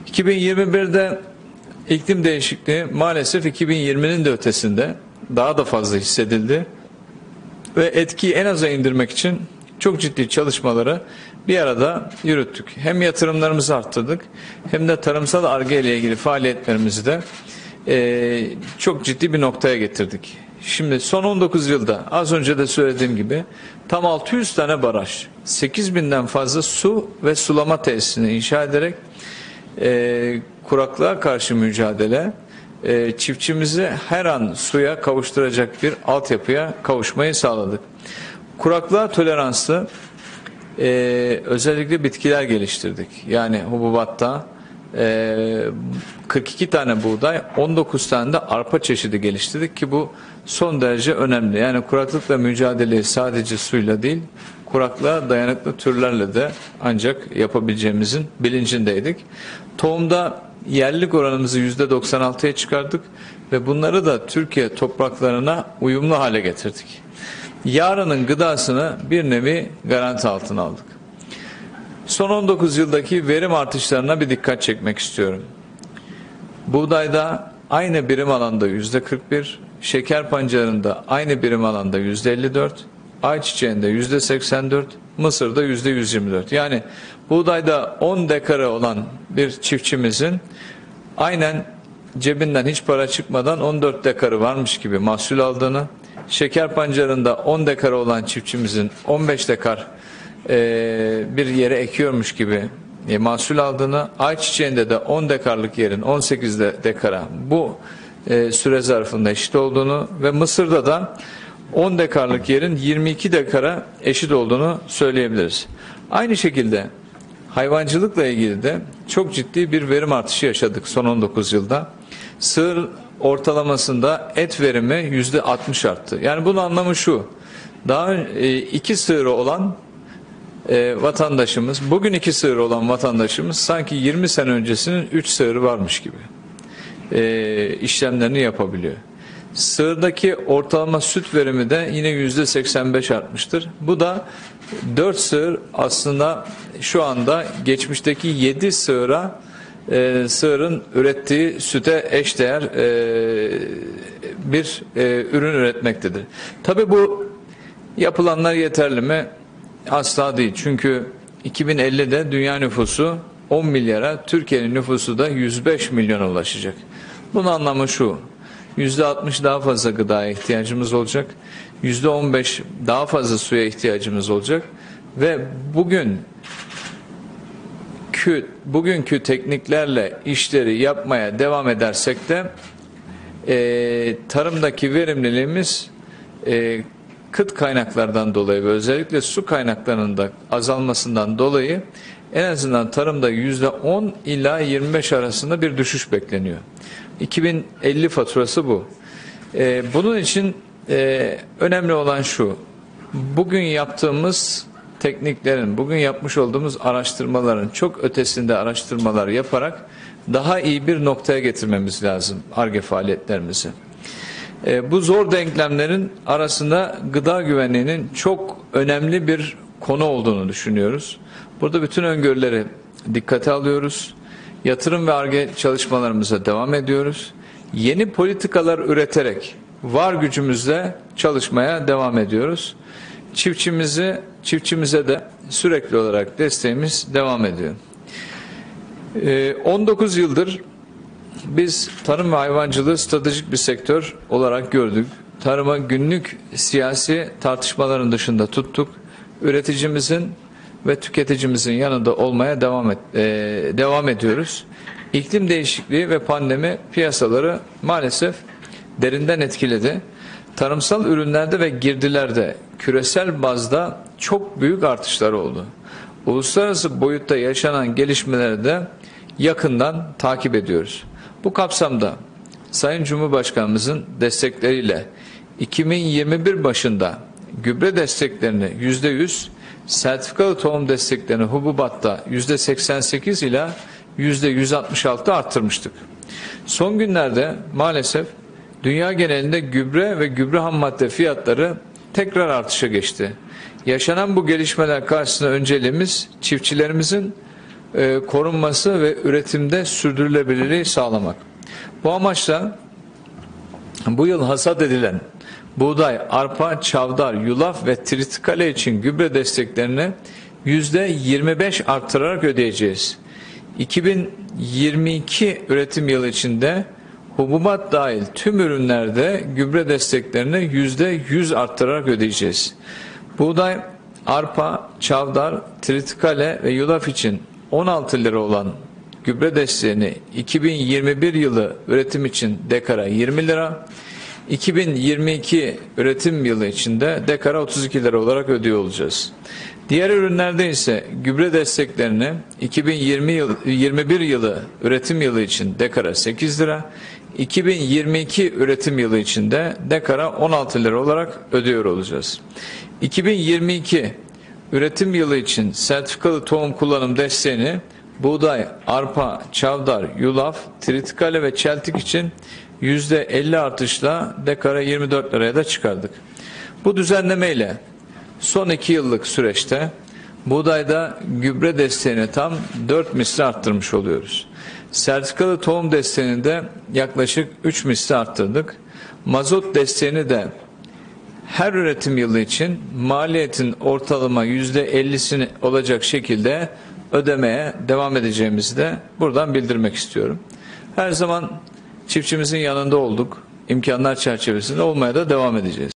2021'de iklim değişikliği maalesef 2020'nin de ötesinde daha da fazla hissedildi ve etkiyi en aza indirmek için çok ciddi çalışmaları bir arada yürüttük. Hem yatırımlarımızı arttırdık hem de tarımsal Ar-Ge ile ilgili faaliyetlerimizi de çok ciddi bir noktaya getirdik. Şimdi son 19 yılda az önce de söylediğim gibi tam 600 tane baraj, 8.000'den fazla su ve sulama tesisini inşa ederek kuraklığa karşı mücadele, çiftçimizi her an suya kavuşturacak bir altyapıya kavuşmayı sağladık. Kuraklığa toleranslı özellikle bitkiler geliştirdik. Yani hububatta 42 tane buğday, 19 tane de arpa çeşidi geliştirdik ki bu son derece önemli. Yani kuraklıkla mücadeleyi sadece suyla değil, kuraklığa dayanıklı türlerle de ancak yapabileceğimizin bilincindeydik. Tohumda yerlilik oranımızı %96'ya çıkardık ve bunları da Türkiye topraklarına uyumlu hale getirdik. Yarının gıdasını bir nevi garanti altına aldık. Son 19 yıldaki verim artışlarına bir dikkat çekmek istiyorum. Buğdayda aynı birim alanda %41, şeker pancarında aynı birim alanda %54, ayçiçeğinde %84, mısırda %124. Yani buğdayda 10 dekarı olan bir çiftçimizin aynen cebinden hiç para çıkmadan 14 dekarı varmış gibi mahsul aldığını, şeker pancarında 10 dekarı olan çiftçimizin 15 dekar bir yere ekiyormuş gibi mahsul aldığını, ayçiçeğinde de 10 dekarlık yerin 18 dekara bu süre zarfında eşit olduğunu ve mısırda da 10 dekarlık yerin 22 dekara eşit olduğunu söyleyebiliriz. Aynı şekilde hayvancılıkla ilgili de çok ciddi bir verim artışı yaşadık son 19 yılda. Sığır ortalamasında et verimi %60 arttı. Yani bunun anlamı şu: daha 2 sığırı olan vatandaşımız, bugün 2 sığırı olan vatandaşımız sanki 20 sene öncesinin 3 sığırı varmış gibi işlemlerini yapabiliyor. Sığırdaki ortalama süt verimi de yine %85 artmıştır. Bu da 4 sığır aslında şu anda geçmişteki 7 sığırın ürettiği süte eşdeğer bir ürün üretmektedir. Tabii bu yapılanlar yeterli mi? Asla değil. Çünkü 2050'de dünya nüfusu 10 milyara, Türkiye'nin nüfusu da 105 milyona ulaşacak. Bunun anlamı şu: %60 daha fazla gıdaya ihtiyacımız olacak, %15 daha fazla suya ihtiyacımız olacak ve bugünkü tekniklerle işleri yapmaya devam edersek de tarımdaki verimliliğimiz kıt kaynaklardan dolayı ve özellikle su kaynaklarının da azalmasından dolayı en azından tarımda %10 ila 25 arasında bir düşüş bekleniyor. 2050 faturası bu. Bunun için önemli olan şu: bugün yaptığımız tekniklerin, bugün yapmış olduğumuz araştırmaların çok ötesinde araştırmalar yaparak daha iyi bir noktaya getirmemiz lazım Ar-Ge faaliyetlerimizi. Bu zor denklemlerin arasında gıda güvenliğinin çok önemli bir konu olduğunu düşünüyoruz. Burada bütün öngörüleri dikkate alıyoruz. Yatırım ve Ar-Ge çalışmalarımıza devam ediyoruz. Yeni politikalar üreterek var gücümüzle çalışmaya devam ediyoruz. Çiftçimize de sürekli olarak desteğimiz devam ediyor. 19 yıldır biz tarım ve hayvancılığı stratejik bir sektör olarak gördük. Tarıma günlük siyasi tartışmaların dışında tuttuk. Üreticimizin ve tüketicimizin yanında olmaya devam ediyoruz. İklim değişikliği ve pandemi piyasaları maalesef derinden etkiledi. Tarımsal ürünlerde ve girdilerde küresel bazda çok büyük artışlar oldu. Uluslararası boyutta yaşanan gelişmeleri de yakından takip ediyoruz. Bu kapsamda Sayın Cumhurbaşkanımızın destekleriyle 2021 başında gübre desteklerini %100, sertifikalı tohum desteklerini hububatta %88 ila %166 arttırmıştık. Son günlerde maalesef dünya genelinde gübre ve gübre hammadde fiyatları tekrar artışa geçti. Yaşanan bu gelişmeler karşısında önceliğimiz çiftçilerimizin korunması ve üretimde sürdürülebilirliği sağlamak. Bu amaçla bu yıl hasat edilen buğday, arpa, çavdar, yulaf ve tritikale için gübre desteklerini %25 artırarak ödeyeceğiz. 2022 üretim yılı içinde hububat dahil tüm ürünlerde gübre desteklerini %100 arttırarak ödeyeceğiz. Buğday, arpa, çavdar, tritikale ve yulaf için 16 lira olan gübre desteğini 2021 yılı üretim için dekara 20 lira, 2022 üretim yılı içinde dekara 32 lira olarak ödüyor olacağız. Diğer ürünlerde ise gübre desteklerini 2021 yılı üretim yılı için dekara 8 lira, 2022 üretim yılı içinde dekara 16 lira olarak ödüyor olacağız. 2022 üretim yılı için sertifikalı tohum kullanım desteğini buğday, arpa, çavdar, yulaf, tritikale ve çeltik için %50 artışla dekara 24 liraya da çıkardık. Bu düzenlemeyle son 2 yıllık süreçte buğdayda gübre desteğini tam 4 misli arttırmış oluyoruz. Sertifikalı tohum desteğini de yaklaşık 3 misli arttırdık. Mazot desteğini de her üretim yılı için maliyetin ortalama %50'sini olacak şekilde ödemeye devam edeceğimizi de buradan bildirmek istiyorum. Her zaman çiftçimizin yanında olduk. İmkanlar çerçevesinde olmaya da devam edeceğiz.